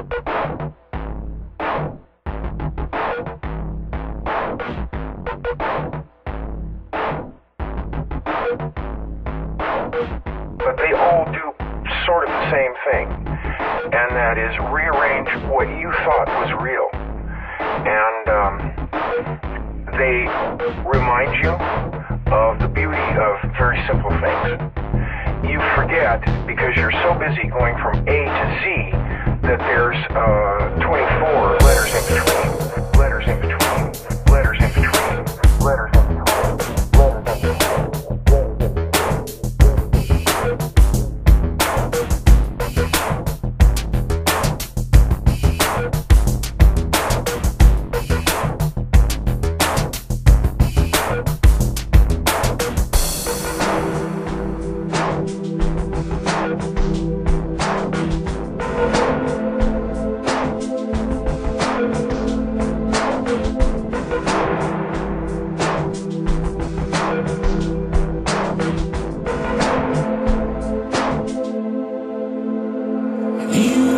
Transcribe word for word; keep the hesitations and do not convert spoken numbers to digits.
But they all do sort of the same thing, and that is rearrange what you thought was real. And um, they remind you of the beauty of very simple things. You forget, because you're so busy going from A to Z, that there's uh, twenty-four letters in between, letters in between, letters in between, letters in between, letters in between. You